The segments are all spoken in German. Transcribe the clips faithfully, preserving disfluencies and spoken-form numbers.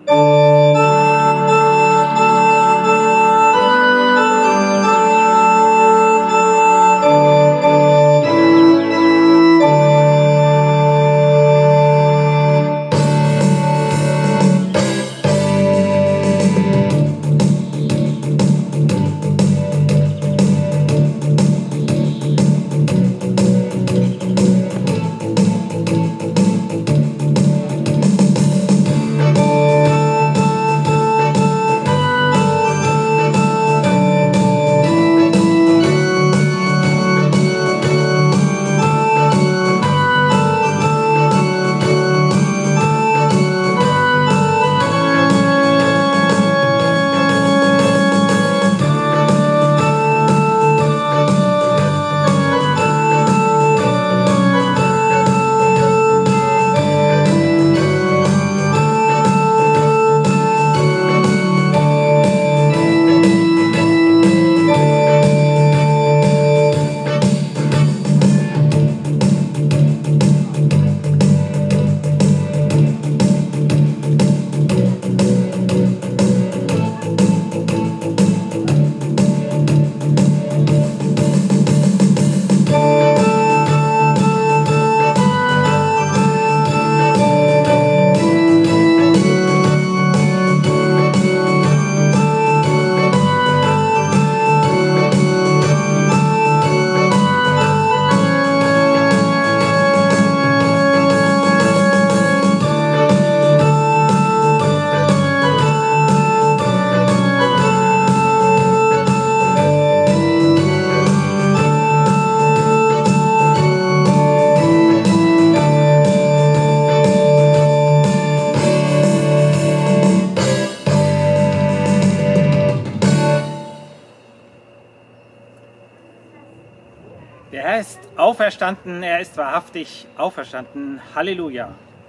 Der Herr ist auferstanden, er ist wahrhaftig auferstanden. Halleluja!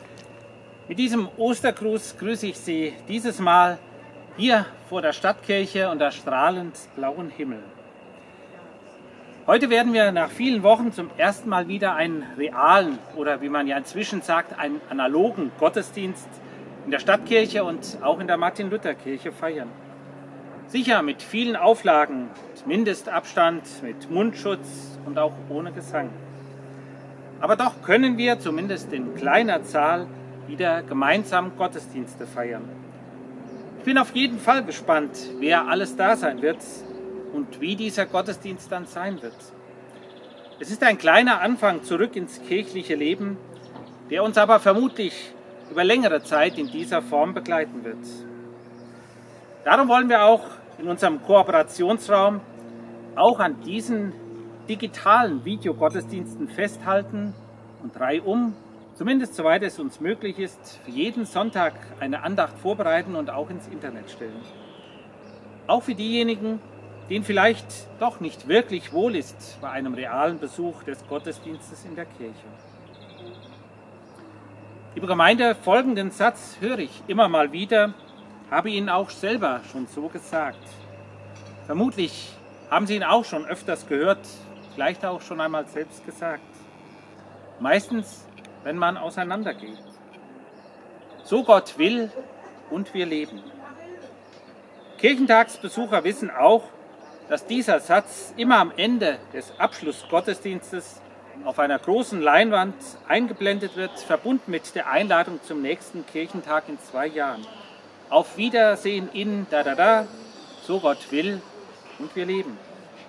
Mit diesem Ostergruß grüße ich Sie dieses Mal hier vor der Stadtkirche unter strahlend blauen Himmel. Heute werden wir nach vielen Wochen zum ersten Mal wieder einen realen oder wie man ja inzwischen sagt, einen analogen Gottesdienst in der Stadtkirche und auch in der Martin-Luther-Kirche feiern. Sicher mit vielen Auflagen, mit Mindestabstand, mit Mundschutz und auch ohne Gesang. Aber doch können wir zumindest in kleiner Zahl wieder gemeinsam Gottesdienste feiern. Ich bin auf jeden Fall gespannt, wer alles da sein wird und wie dieser Gottesdienst dann sein wird. Es ist ein kleiner Anfang zurück ins kirchliche Leben, der uns aber vermutlich über längere Zeit in dieser Form begleiten wird. Darum wollen wir auch in unserem Kooperationsraum auch an diesen digitalen Videogottesdiensten festhalten und reihum, zumindest soweit es uns möglich ist, für jeden Sonntag eine Andacht vorbereiten und auch ins Internet stellen. Auch für diejenigen, denen vielleicht doch nicht wirklich wohl ist bei einem realen Besuch des Gottesdienstes in der Kirche. Liebe Gemeinde, folgenden Satz höre ich immer mal wieder, habe ihn auch selber schon so gesagt. Vermutlich haben Sie ihn auch schon öfters gehört, vielleicht auch schon einmal selbst gesagt. Meistens, wenn man auseinandergeht. So Gott will und wir leben. Kirchentagsbesucher wissen auch, dass dieser Satz immer am Ende des Abschlussgottesdienstes auf einer großen Leinwand eingeblendet wird, verbunden mit der Einladung zum nächsten Kirchentag in zwei Jahren. Auf Wiedersehen in da da da, so Gott will und wir leben.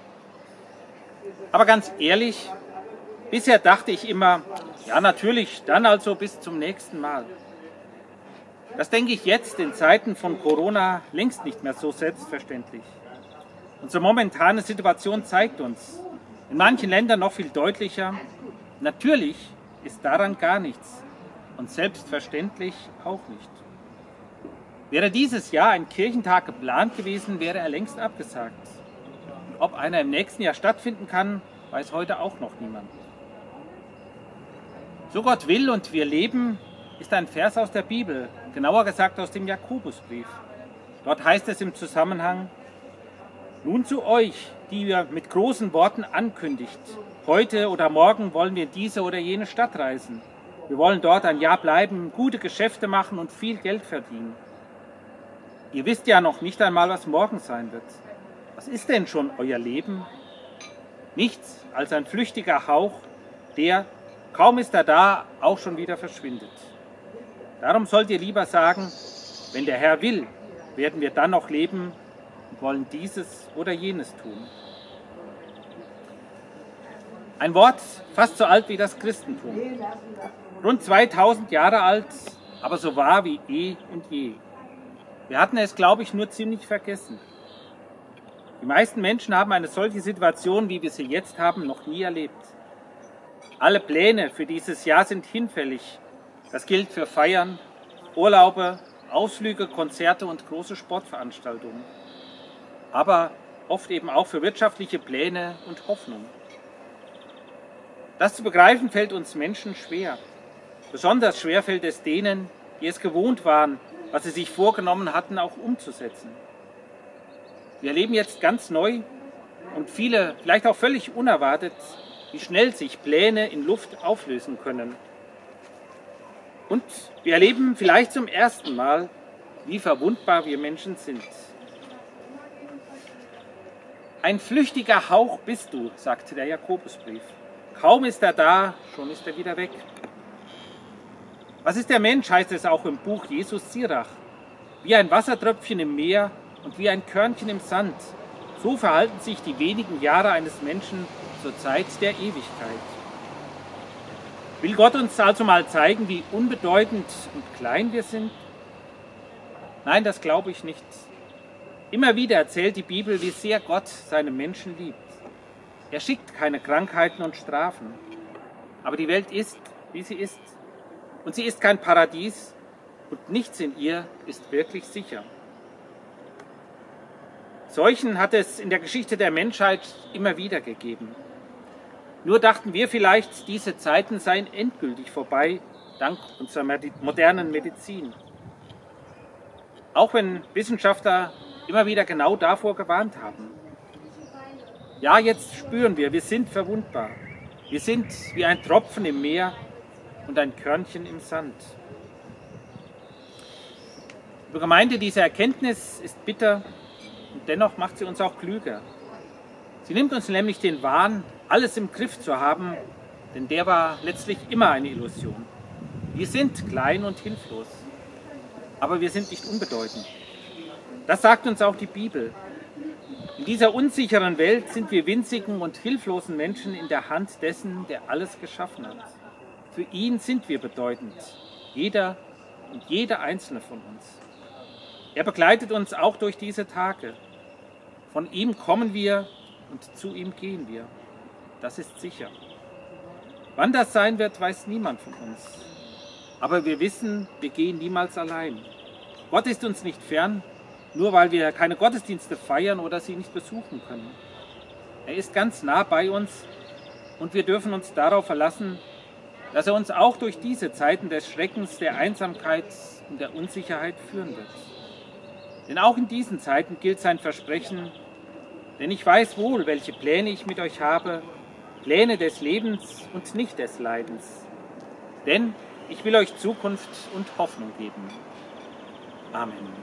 Aber ganz ehrlich, bisher dachte ich immer, ja natürlich, dann also bis zum nächsten Mal. Das denke ich jetzt in Zeiten von Corona längst nicht mehr so selbstverständlich. Unsere momentane Situation zeigt uns, in manchen Ländern noch viel deutlicher, natürlich ist daran gar nichts und selbstverständlich auch nicht. Wäre dieses Jahr ein Kirchentag geplant gewesen, wäre er längst abgesagt. Und ob einer im nächsten Jahr stattfinden kann, weiß heute auch noch niemand. So Gott will und wir leben, ist ein Vers aus der Bibel, genauer gesagt aus dem Jakobusbrief. Dort heißt es im Zusammenhang: Nun zu euch, die ihr mit großen Worten ankündigt, heute oder morgen wollen wir in diese oder jene Stadt reisen. Wir wollen dort ein Jahr bleiben, gute Geschäfte machen und viel Geld verdienen. Ihr wisst ja noch nicht einmal, was morgen sein wird. Was ist denn schon euer Leben? Nichts als ein flüchtiger Hauch, der, kaum ist er da, auch schon wieder verschwindet. Darum sollt ihr lieber sagen, wenn der Herr will, werden wir dann noch leben und wollen dieses oder jenes tun. Ein Wort fast so alt wie das Christentum. Rund zweitausend Jahre alt, aber so wahr wie eh und je. Wir hatten es, glaube ich, nur ziemlich vergessen. Die meisten Menschen haben eine solche Situation, wie wir sie jetzt haben, noch nie erlebt. Alle Pläne für dieses Jahr sind hinfällig. Das gilt für Feiern, Urlaube, Ausflüge, Konzerte und große Sportveranstaltungen. Aber oft eben auch für wirtschaftliche Pläne und Hoffnung. Das zu begreifen fällt uns Menschen schwer. Besonders schwer fällt es denen, die es gewohnt waren, was sie sich vorgenommen hatten, auch umzusetzen. Wir erleben jetzt ganz neu und viele, vielleicht auch völlig unerwartet, wie schnell sich Pläne in Luft auflösen können. Und wir erleben vielleicht zum ersten Mal, wie verwundbar wir Menschen sind. Ein flüchtiger Hauch bist du, sagt der Jakobusbrief. Kaum ist er da, schon ist er wieder weg. Was ist der Mensch, heißt es auch im Buch Jesus Sirach. Wie ein Wassertröpfchen im Meer und wie ein Körnchen im Sand. So verhalten sich die wenigen Jahre eines Menschen zur Zeit der Ewigkeit. Will Gott uns also mal zeigen, wie unbedeutend und klein wir sind? Nein, das glaube ich nicht. Immer wieder erzählt die Bibel, wie sehr Gott seine Menschen liebt. Er schickt keine Krankheiten und Strafen. Aber die Welt ist, wie sie ist. Und sie ist kein Paradies und nichts in ihr ist wirklich sicher. Seuchen hat es in der Geschichte der Menschheit immer wieder gegeben. Nur dachten wir vielleicht, diese Zeiten seien endgültig vorbei, dank unserer modernen Medizin. Auch wenn Wissenschaftler immer wieder genau davor gewarnt haben. Ja, jetzt spüren wir, wir sind verwundbar. Wir sind wie ein Tropfen im Meer und ein Körnchen im Sand. Liebe Gemeinde, diese Erkenntnis ist bitter und dennoch macht sie uns auch klüger. Sie nimmt uns nämlich den Wahn, alles im Griff zu haben, denn der war letztlich immer eine Illusion. Wir sind klein und hilflos, aber wir sind nicht unbedeutend. Das sagt uns auch die Bibel. In dieser unsicheren Welt sind wir winzigen und hilflosen Menschen in der Hand dessen, der alles geschaffen hat. Für ihn sind wir bedeutend, jeder und jeder einzelne von uns. Er begleitet uns auch durch diese Tage. Von ihm kommen wir und zu ihm gehen wir. Das ist sicher. Wann das sein wird, weiß niemand von uns. Aber wir wissen, wir gehen niemals allein. Gott ist uns nicht fern, nur weil wir keine Gottesdienste feiern oder sie nicht besuchen können. Er ist ganz nah bei uns und wir dürfen uns darauf verlassen, dass er uns auch durch diese Zeiten des Schreckens, der Einsamkeit und der Unsicherheit führen wird. Denn auch in diesen Zeiten gilt sein Versprechen, denn ich weiß wohl, welche Pläne ich mit euch habe, Pläne des Lebens und nicht des Leidens. Denn ich will euch Zukunft und Hoffnung geben. Amen.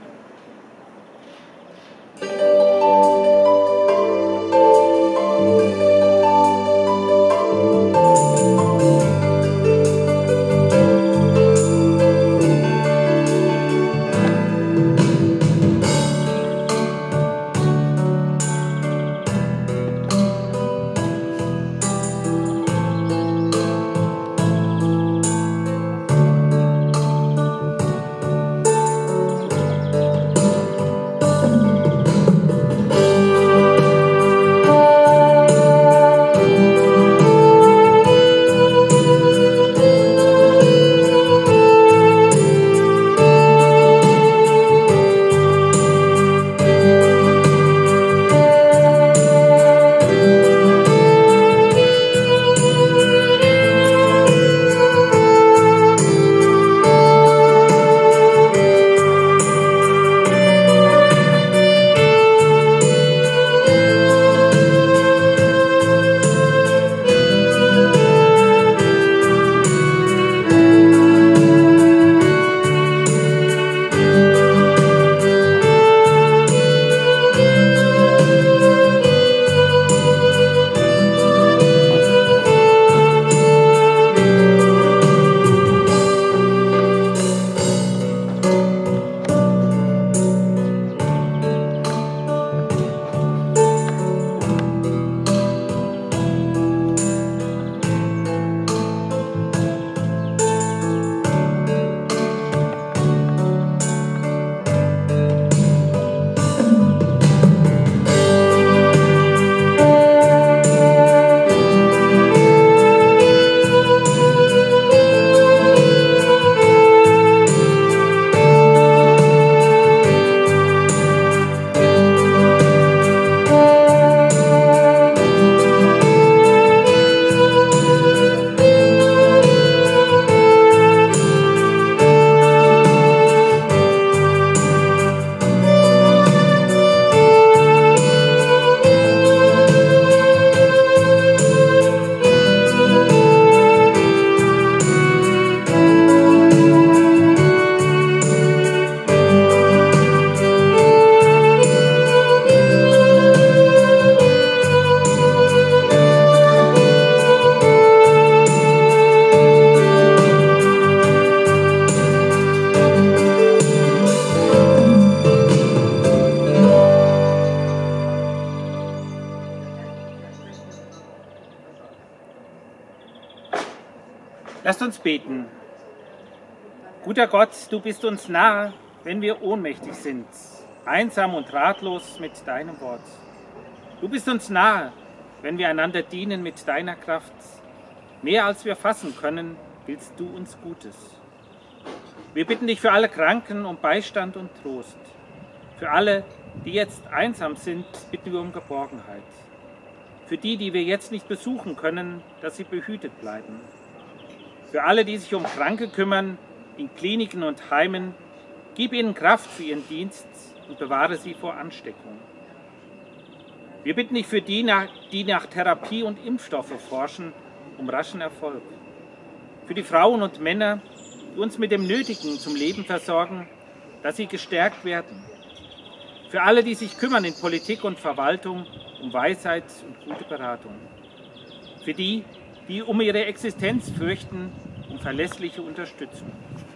Lasst uns beten. Guter Gott, du bist uns nahe, wenn wir ohnmächtig sind, einsam und ratlos mit deinem Wort. Du bist uns nahe, wenn wir einander dienen mit deiner Kraft. Mehr als wir fassen können, willst du uns Gutes. Wir bitten dich für alle Kranken um Beistand und Trost. Für alle, die jetzt einsam sind, bitten wir um Geborgenheit. Für die, die wir jetzt nicht besuchen können, dass sie behütet bleiben. Für alle, die sich um Kranke kümmern, in Kliniken und Heimen, gib ihnen Kraft für ihren Dienst und bewahre sie vor Ansteckung. Wir bitten dich für die, die nach Therapie und Impfstoffe forschen, um raschen Erfolg. Für die Frauen und Männer, die uns mit dem Nötigen zum Leben versorgen, dass sie gestärkt werden. Für alle, die sich kümmern in Politik und Verwaltung, um Weisheit und gute Beratung. Für die, die um ihre Existenz fürchten, um verlässliche Unterstützung.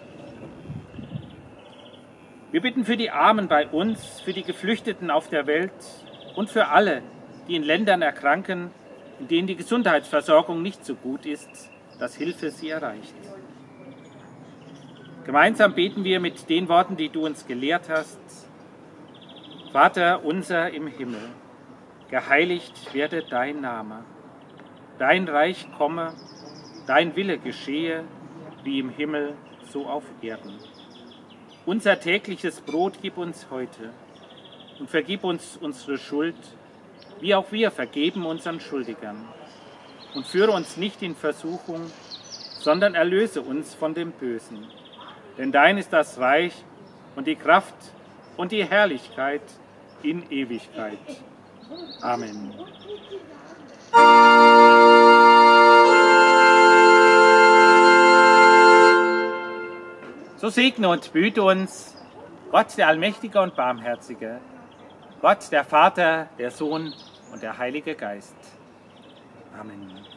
Wir bitten für die Armen bei uns, für die Geflüchteten auf der Welt und für alle, die in Ländern erkranken, in denen die Gesundheitsversorgung nicht so gut ist, dass Hilfe sie erreicht. Gemeinsam beten wir mit den Worten, die du uns gelehrt hast. Vater unser im Himmel, geheiligt werde dein Name. Dein Reich komme, dein Wille geschehe, wie im Himmel, so auf Erden. Unser tägliches Brot gib uns heute und vergib uns unsere Schuld, wie auch wir vergeben unseren Schuldigern. Und führe uns nicht in Versuchung, sondern erlöse uns von dem Bösen. Denn dein ist das Reich und die Kraft und die Herrlichkeit in Ewigkeit. Amen. So segne und behüte uns Gott, der Allmächtige und Barmherzige, Gott, der Vater, der Sohn und der Heilige Geist. Amen.